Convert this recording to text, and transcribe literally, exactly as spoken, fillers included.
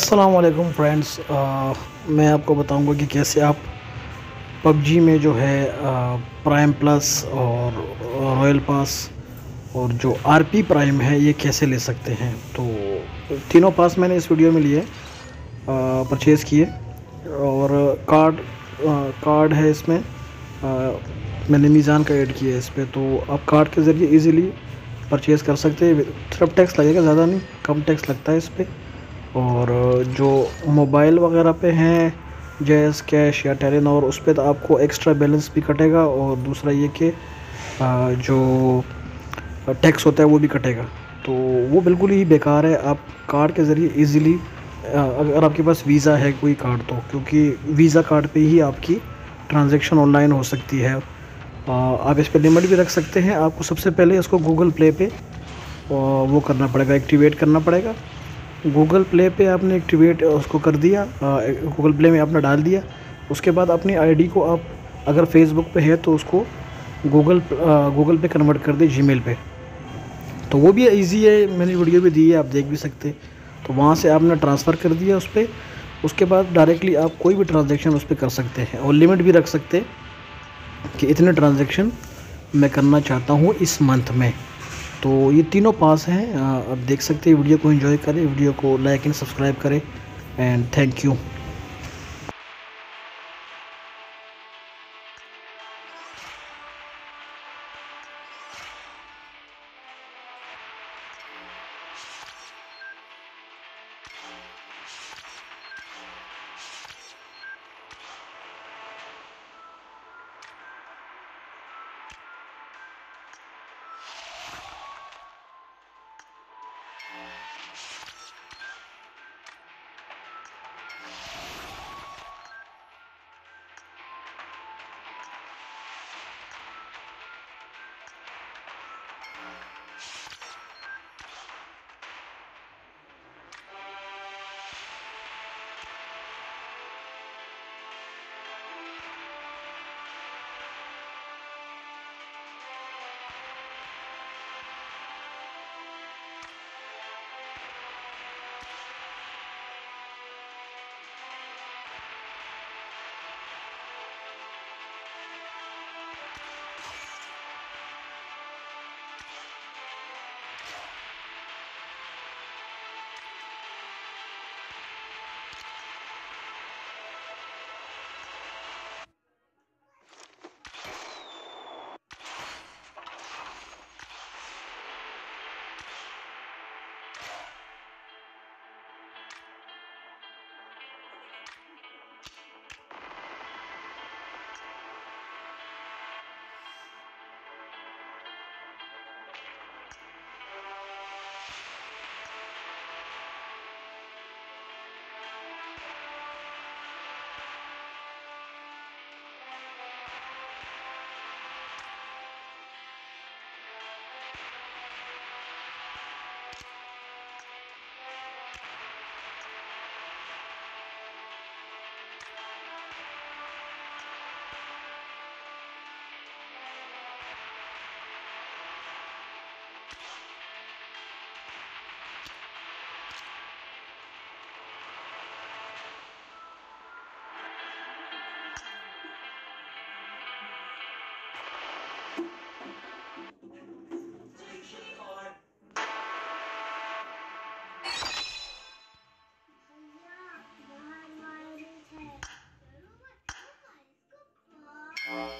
अस्सलाम वालेकुम फ्रेंड्स। अ, मैं आपको बताऊंगा कि कैसे आप पबजी में जो है प्राइम प्लस और रॉयल पास और जो आरपी प्राइम है ये कैसे ले सकते हैं। तो तीनों पास मैंने इस वीडियो में लिए परचेज़ किए और कार्ड कार्ड है इसमें। अ, मैंने मीज़ान का ऐड किया है इस पर, तो आप कार्ड के ज़रिए इजीली परचेज़ कर सकते हैं। सिर्फ टैक्स लगेगा, ज़्यादा नहीं, कम टैक्स लगता है इस पर। और जो मोबाइल वगैरह पे हैं जैस कैश या टेलीनॉर, उस पर तो आपको एक्स्ट्रा बैलेंस भी कटेगा और दूसरा ये कि आ, जो टैक्स होता है वो भी कटेगा। तो वो बिल्कुल ही बेकार है। आप कार्ड के ज़रिए इजीली, अगर आपके पास वीज़ा है कोई कार्ड, तो क्योंकि वीज़ा कार्ड पे ही आपकी ट्रांजैक्शन ऑनलाइन हो सकती है। आ, आप इस पर लिमिट भी रख सकते हैं। आपको सबसे पहले इसको गूगल प्ले पे वो करना पड़ेगा, एक्टिवेट करना पड़ेगा। गूगल प्ले पे आपने एक्टिवेट उसको कर दिया, गूगल प्ले में आपने डाल दिया। उसके बाद अपनी आईडी को आप अगर फेसबुक पे है तो उसको गूगल गूगल पे कन्वर्ट कर दे जीमेल पे। तो वो भी इजी है, मैंने वीडियो भी दी है, आप देख भी सकते। तो वहाँ से आपने ट्रांसफ़र कर दिया उस पर। उसके बाद डायरेक्टली आप कोई भी ट्रांजेक्शन उस पर कर सकते हैं और लिमिट भी रख सकते कि इतने ट्रांजेक्शन मैं करना चाहता हूँ इस मंथ में। तो ये तीनों पास हैं, आप देख सकते हैं। वीडियो को एंजॉय करें, वीडियो को लाइक एंड सब्सक्राइब करें एंड थैंक यू। Yeah,